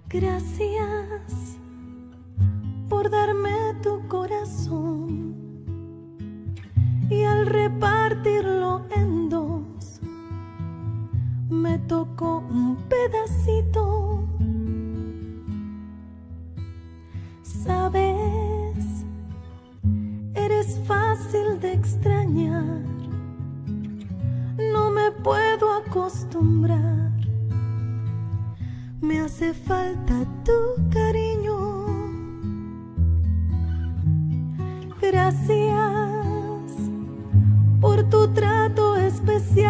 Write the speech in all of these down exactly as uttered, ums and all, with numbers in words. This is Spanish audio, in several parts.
Gracias por darme tu corazón y al repartirlo en dos me tocó un pedacito. Sabes, eres fácil de extrañar, no me puedo acostumbrar. Me hace falta tu cariño. Gracias por tu trato especial,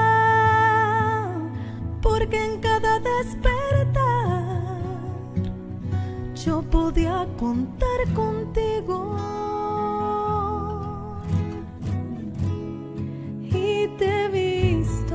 porque en cada despertar yo podía contar contigo. Y te he visto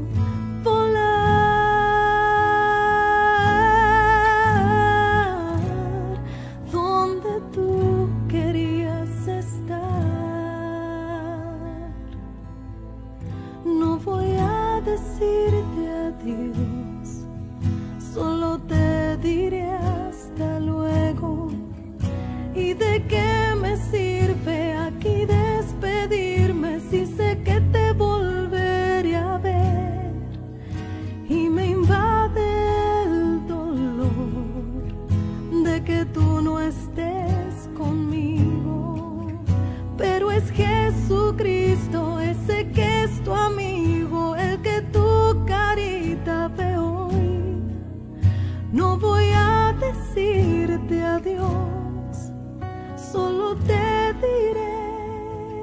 decirte adiós, solo te diré hasta luego. ¿Y de qué me sirve aquí despedirme si sé que te volveré a ver? Y me invade el dolor de que tú no estés conmigo, pero es Jesucristo ese que es tu amigo, el que tu carita ve hoy. No voy a decirte adiós, solo te diré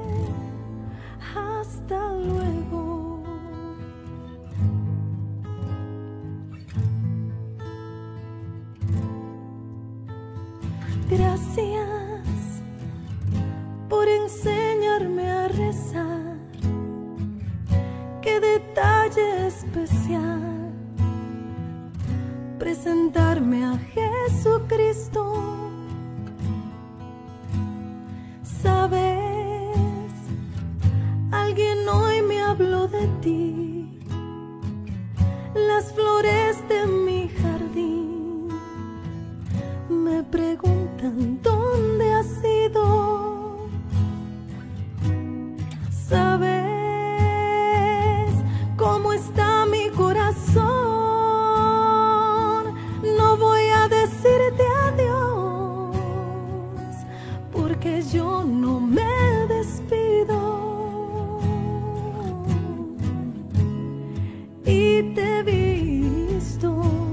hasta luego. Gracias por enseñarme a rezar. Qué detalle especial presentarme a Jesucristo. Sabes, alguien hoy me habló de ti, las flores de mi jardín me preguntan dónde has ido. Sabes cómo está mi corazón. No voy a decirte adiós, porque yo no me despido. Y te he visto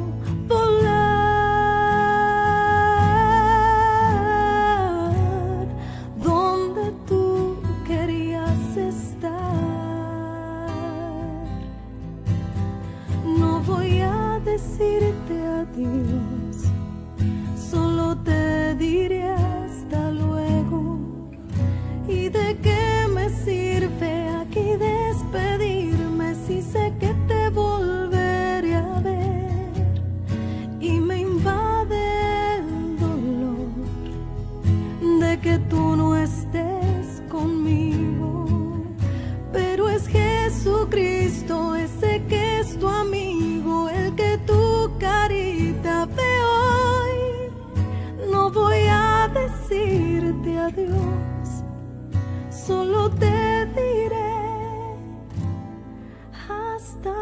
volar donde tú querías estar. No voy a decirte adiós, solo te diré hasta luego. ¿Y de qué me sirve aquí despedirme si sé que te volveré a ver? Y me invade el dolor de que tú no estés conmigo, pero es Jesucristo ese que es tu amigo, el que tu carita ve hoy. No voy a decirte adiós, solo te diré hasta